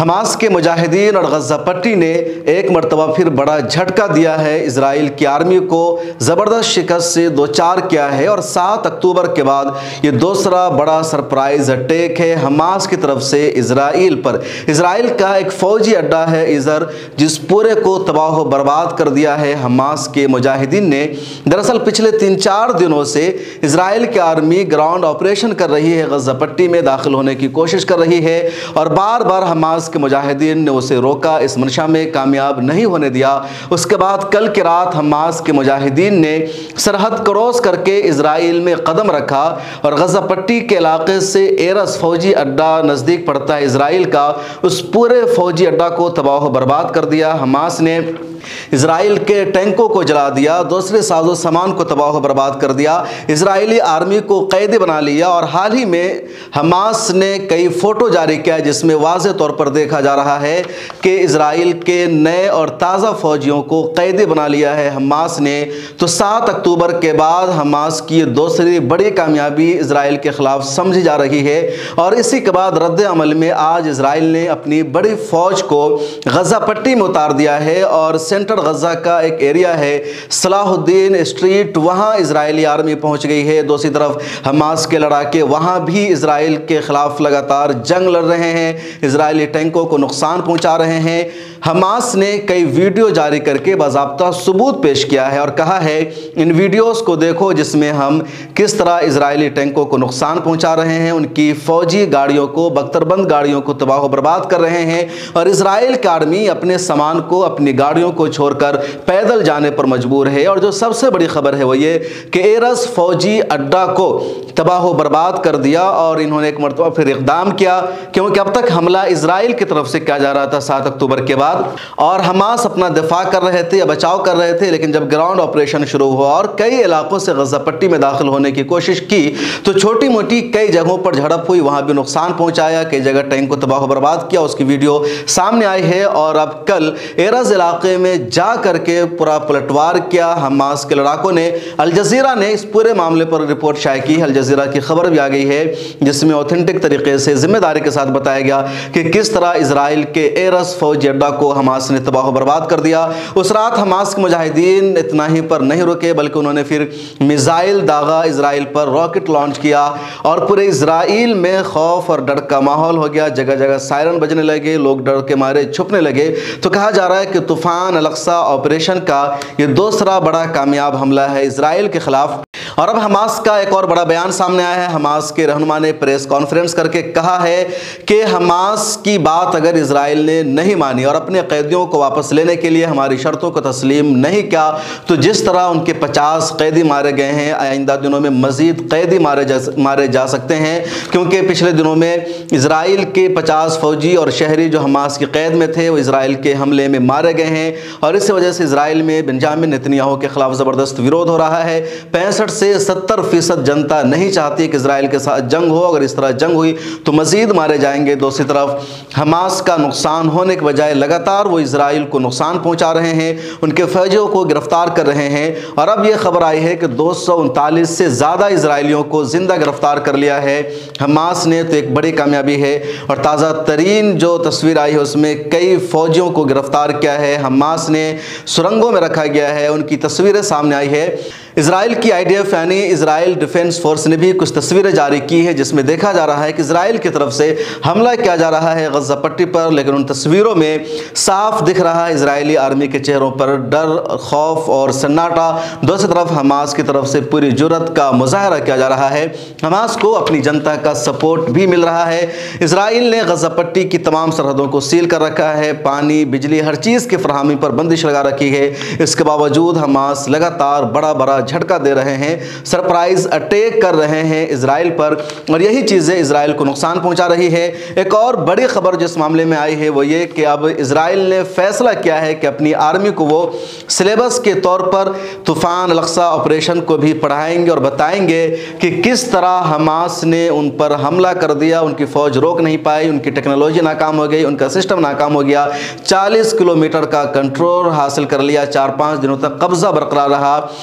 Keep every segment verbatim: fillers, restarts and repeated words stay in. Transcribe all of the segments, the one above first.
Hamas کے مجاہدین اور غزہ پٹی نے ایک مرتبہ پھر بڑا جھٹکا دیا ہے، اسرائیل کی آرمی کو زبردست شکست سے دوچار کیا ہے اور سات اکتوبر کے بعد یہ دوسرا بڑا سرپرائز اٹیک ہے حماس کی طرف سے اسرائیل پر۔ اسرائیل کا ایک فوجی اڈا ہے عزر، جس پورے کو تباہ و برباد کر دیا ہے حماس کے مجاہدین نے۔ دراصل پچھلے تین چار دنوں سے اسرائیل کی آرمی گراؤنڈ آپریشن کر رہی ہے، غزہ پٹی میں داخل ہونے کی کوشش کر رہی ہے اور بار بار حماس کے مجاہدین نے اسے روکا، اس منشا میں کامیاب نہیں ہونے دیا۔ اس کے بعد کل کی رات حماس کے مجاہدین نے سرحد کراس کر کے اسرائیل میں قدم رکھا اور غزہ پٹی کے علاقے سے ایرس فوجی اڈا نزدیک پڑتا ہے اسرائیل کا، اس پورے فوجی اڈا کو تباہ و برباد کر دیا۔ حماس نے اسرائیل کے ٹینکوں کو جلا دیا، دوسرے ساز و سامان کو تباہ و برباد کر دیا، اسرائیلی آرمی کو قیدی بنا لیا اور حال ہی میں حماس نے کئی فوٹو جاری کیا جس میں واضح طور پر دیکھا جا رہا ہے کہ اسرائیل کے نئے اور تازہ فوجیوں کو قیدی بنا لیا ہے حماس نے۔ تو سات اکتوبر کے بعد حماس کی دوسری بڑی کامیابی اسرائیل کے خلاف سمجھی جا رہی ہے اور اسی کے بعد رد عمل میں آج اسرائیل نے اپنی بڑی فوج کو غزہ پٹی میں اتار دیا ہے اور سینٹر غزہ کا ایک ایریا ہے صلاح الدین اسٹریٹ، وہاں اسرائیلی آرمی پہنچ گئی ہے۔ دوسری طرف حماس کے لڑاکے وہاں بھی اسرائیل کے خلاف لگاتار جنگ لڑ رہے ہیں، اسرائیلی ٹینکوں کو نقصان پہنچا رہے ہیں۔ حماس نے کئی ویڈیو جاری کر کے باضابطہ ثبوت پیش کیا ہے اور کہا ہے ان ویڈیوز کو دیکھو جس میں ہم کس طرح اسرائیلی ٹینکوں کو نقصان پہنچا رہے ہیں، ان کی فوجی گاڑیوں کو، بختربند گاڑیوں کو تباہ و برباد کر رہے ہیں اور اسرائیل کی آرمی اپنے سامان کو، اپنی گاڑیوں کو چھوڑ کر پیدل جانے پر مجبور ہے۔ اور جو سب سے بڑی خبر ہے وہ یہ کہ ایرس فوجی اڈا کو تباہ و برباد کر دیا اور انہوں نے ایک مرتبہ پھر اقدام کیا، کیونکہ اب تک حملہ اسرائیل کی طرف سے کیا جا رہا تھا سات اکتوبر کے بعد اور حماس اپنا دفاع کر رہے تھے یا بچاؤ کر رہے تھے، لیکن جب گراؤنڈ آپریشن شروع ہوا اور کئی علاقوں سے غزہ پٹی میں داخل ہونے کی کوشش کی تو چھوٹی موٹی کئی جگہوں پر جھڑپ ہوئی، وہاں بھی نقصان پہنچایا، کئی جگہ ٹینک کو تباہ و برباد کیا، اس کی ویڈیو سامنے آئی ہے۔ اور اب کل ایرز علاقے میں جا کر کے پورا پلٹوار کیا حماس کے لڑاکوں نے۔ الجزیرہ نے اس پورے معاملے پر رپورٹ شائع کی، الجزیرہ کی خبر بھی آ گئی ہے جس میں اوتھینٹک طریقے سے ذمہ داری کے ساتھ بتایا گیا کہ کس طرح اسرائیل کے ایرس فوجی اڈا کو حماس نے تباہ و برباد کر دیا۔ اس رات حماس کے مجاہدین اتنا ہی پر نہیں رکے بلکہ انہوں نے پھر میزائل داغا اسرائیل پر، راکٹ لانچ کیا اور پورے اسرائیل میں خوف اور ڈر کا ماحول ہو گیا، جگہ جگہ سائرن بجنے لگے، لوگ ڈر کے مارے چھپنے لگے۔ تو کہا جا رہا ہے کہ طوفان الاقصی آپریشن کا یہ دوسرا بڑا کامیاب حملہ ہے اسرائیل کے خلاف۔ اور اب حماس کا ایک اور بڑا بیان سامنے آیا ہے، حماس کے رہنما نے پریس کانفرنس کر کے کہا ہے کہ حماس کی بات اگر اسرائیل نے نہیں مانی اور اپنے قیدیوں کو واپس لینے کے لیے ہماری شرطوں کو تسلیم نہیں کیا تو جس طرح ان کے پچاس قیدی مارے گئے ہیں، آئندہ دنوں میں مزید قیدی مارے جا مارے جا سکتے ہیں، کیونکہ پچھلے دنوں میں اسرائیل کے پچاس فوجی اور شہری جو حماس کی قید میں تھے وہ اسرائیل کے حملے میں مارے گئے ہیں اور اس وجہ سے اسرائیل میں بنجامن نیتنیاہو کے خلاف زبردست ویرودھ ہو رہا ہے۔ پینسٹھ سے ستر فیصد جنتا نہیں چاہتی کہ اسرائیل کے ساتھ جنگ ہو، اگر اس طرح جنگ ہوئی تو مزید مارے جائیں گے۔ دوسری طرف حماس کا نقصان ہونے کے بجائے لگاتار وہ اسرائیل کو نقصان پہنچا رہے ہیں، ان کے فوجیوں کو گرفتار کر رہے ہیں اور اب یہ خبر آئی ہے کہ دو سو انتالیس سے زیادہ اسرائیلیوں کو زندہ گرفتار کر لیا ہے حماس نے، تو ایک بڑی کامیابی ہے۔ اور تازہ ترین جو تصویر آئی ہے اس میں کئی فوجیوں کو گرفتار کیا ہے حماس نے، سرنگوں میں رکھا گیا ہے، ان کی تصویریں سامنے آئی ہے۔ اسرائیل کی آئی ڈی ایف یعنی اسرائیل ڈیفنس فورس نے بھی کچھ تصویریں جاری کی ہیں جس میں دیکھا جا رہا ہے کہ اسرائیل کی طرف سے حملہ کیا جا رہا ہے غزہ پٹی پر، لیکن ان تصویروں میں صاف دکھ رہا ہے اسرائیلی آرمی کے چہروں پر ڈر، خوف اور سناٹا۔ دوسری طرف حماس کی طرف سے پوری جرأت کا مظاہرہ کیا جا رہا ہے، حماس کو اپنی جنتا کا سپورٹ بھی مل رہا ہے۔ اسرائیل نے غزہ پٹی کی تمام سرحدوں کو سیل کر رکھا ہے، پانی، بجلی، ہر چیز کی فراہمی پر بندش لگا رکھی ہے۔ اس کے باوجود حماس لگاتار بڑا بڑا جھٹکا دے رہے ہیں، سرپرائز اٹیک کر رہے ہیں اسرائیل پر اور یہی چیزیں اسرائیل کو نقصان پہنچا رہی ہے۔ ایک اور بڑی خبر جس معاملے میں آئی ہے وہ یہ کہ اب اسرائیل نے فیصلہ کیا ہے کہ اپنی آرمی کو وہ سلیبس کے طور پر طوفان الاقصی آپریشن کو بھی پڑھائیں گے اور بتائیں گے کہ کس طرح حماس نے ان پر حملہ کر دیا، ان کی فوج روک نہیں پائی، ان کی ٹیکنالوجی ناکام ہو گئی، ان کا سسٹم ناکام ہو گیا، چالیس کلومیٹر کا کنٹرول حاصل کر لیا، چار پانچ دنوں تک قبضہ برقرار رہا۔ تو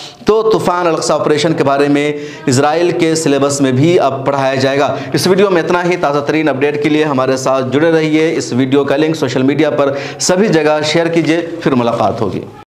तूफ़ान अल-अक़सा ऑपरेशन के बारे में इजराइल के सिलेबस में भी अब पढ़ाया जाएगा। इस वीडियो में इतना ही। ताज़ा तरीन अपडेट के लिए हमारे साथ जुड़े रहिए। इस वीडियो का लिंक सोशल मीडिया पर सभी जगह शेयर कीजिए। फिर मुलाकात होगी।